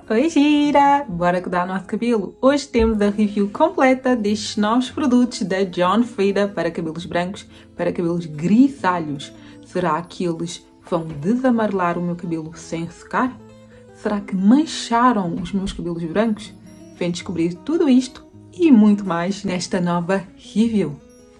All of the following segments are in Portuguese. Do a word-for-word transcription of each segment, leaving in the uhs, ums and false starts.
Oi gira! Bora cuidar do nosso cabelo? Hoje temos a review completa destes novos produtos da John Frieda para cabelos brancos, para cabelos grisalhos. Será que eles vão desamarelar o meu cabelo sem secar? Será que mancharam os meus cabelos brancos? Vem descobrir tudo isto e muito mais nesta nova review.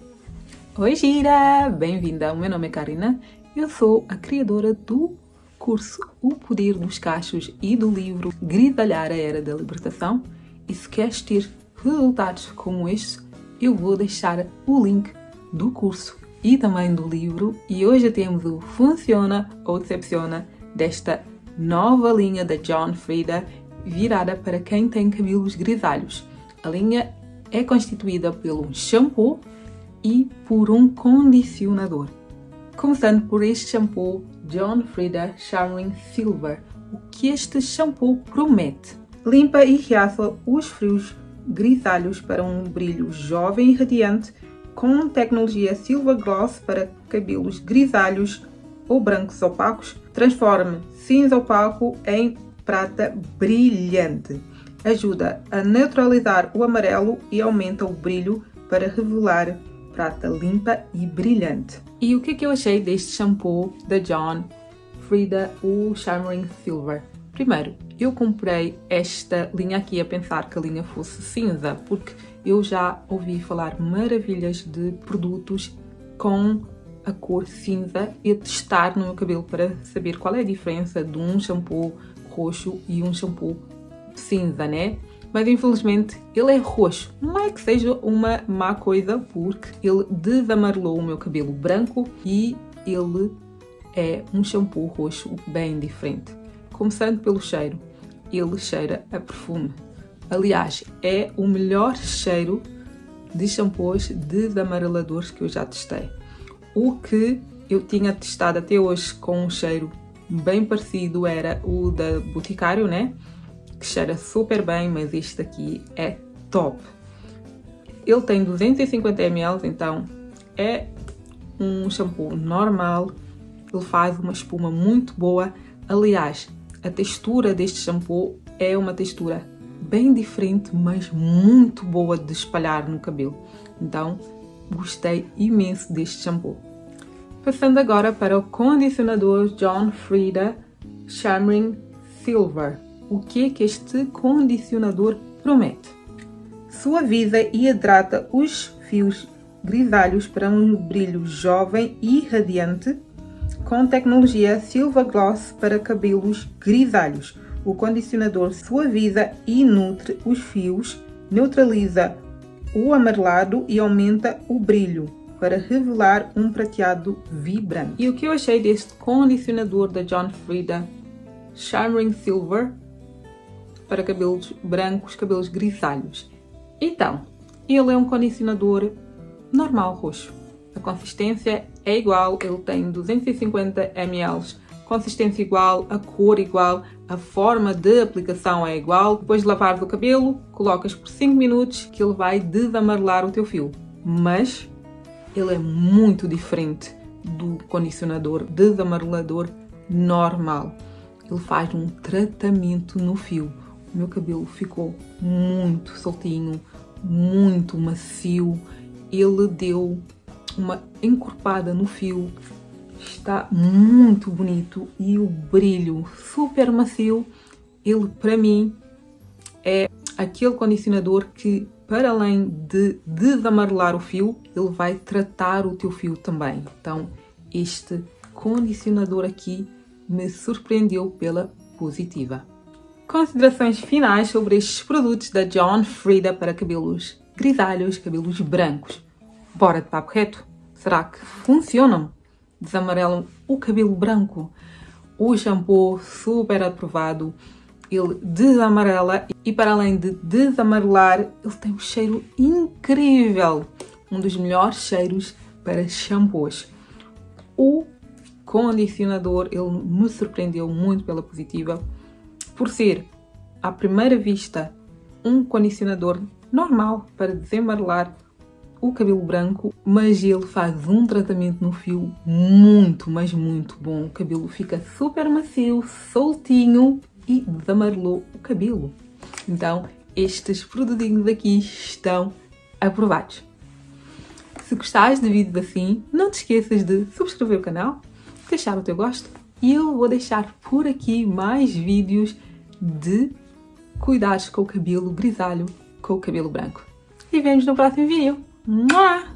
Oi gira! Bem-vinda! O meu nome é Karina, eu sou a criadora do curso O Poder dos Cachos e do livro Grisalhar a Era da Libertação. E se queres ter resultados como este, eu vou deixar o link do curso e também do livro. E hoje temos o Funciona ou Decepciona desta nova linha da John Frieda virada para quem tem cabelos grisalhos. A linha é constituída por um shampoo e por um condicionador. Começando por este shampoo John Frieda Shimmering Silver. O que este shampoo promete? Limpa e realça os fios grisalhos para um brilho jovem e radiante com tecnologia Silver Gloss para cabelos grisalhos ou brancos opacos. Transforme cinza opaco em prata brilhante. Ajuda a neutralizar o amarelo e aumenta o brilho para revelar prata limpa e brilhante. E o que, que eu achei deste shampoo da John Frieda, o Shimmering Silver? Primeiro, eu comprei esta linha aqui a pensar que a linha fosse cinza, porque eu já ouvi falar maravilhas de produtos com a cor cinza e a testar no meu cabelo para saber qual é a diferença de um shampoo roxo e um shampoo cinza, né? Mas infelizmente ele é roxo. Não é que seja uma má coisa, porque ele desamarelou o meu cabelo branco e ele é um shampoo roxo bem diferente. Começando pelo cheiro, ele cheira a perfume. Aliás, é o melhor cheiro de shampoos desamareladores que eu já testei. O que eu tinha testado até hoje com um cheiro bem parecido era o da Boticário, né? Que cheira super bem, mas este aqui é top. Ele tem duzentos e cinquenta mililitros, então é um shampoo normal. Ele faz uma espuma muito boa. Aliás, a textura deste shampoo é uma textura bem diferente, mas muito boa de espalhar no cabelo. Então, gostei imenso deste shampoo. Passando agora para o condicionador John Frieda Shimmering Silver. O que é que este condicionador promete? Suaviza e hidrata os fios grisalhos para um brilho jovem e radiante com tecnologia Silver Gloss para cabelos grisalhos. O condicionador suaviza e nutre os fios, neutraliza o amarelado e aumenta o brilho para revelar um prateado vibrante. E o que eu achei deste condicionador da John Frieda Shimmering Silver para cabelos brancos, cabelos grisalhos? Então, ele é um condicionador normal roxo. A consistência é igual, ele tem duzentos e cinquenta mililitros, consistência igual, a cor igual, a forma de aplicação é igual. Depois de lavar o cabelo, colocas por cinco minutos que ele vai desamarelar o teu fio. Mas ele é muito diferente do condicionador desamarelador normal. Ele faz um tratamento no fio. O meu cabelo ficou muito soltinho, muito macio. Ele deu uma encorpada no fio. Está muito bonito e o brilho super macio. Ele, para mim, é aquele condicionador que, para além de desamarelar o fio, ele vai tratar o teu fio também. Então, este condicionador aqui me surpreendeu pela positiva. Considerações finais sobre estes produtos da John Frieda para cabelos grisalhos, cabelos brancos. Bora de papo reto? Será que funcionam? Desamarelam o cabelo branco? O shampoo super aprovado, ele desamarela e, para além de desamarelar, ele tem um cheiro incrível. Um dos melhores cheiros para shampoos. O condicionador, ele me surpreendeu muito pela positiva, por ser, à primeira vista, um condicionador normal para desamarelar o cabelo branco, mas ele faz um tratamento no fio muito, mas muito bom. O cabelo fica super macio, soltinho e desamarelou o cabelo. Então, estes produtinhos aqui estão aprovados. Se gostares de vídeos assim, não te esqueças de subscrever o canal, deixar o teu gosto e eu vou deixar por aqui mais vídeos de cuidados com o cabelo grisalho, com o cabelo branco. E vemos no próximo vídeo. Mua!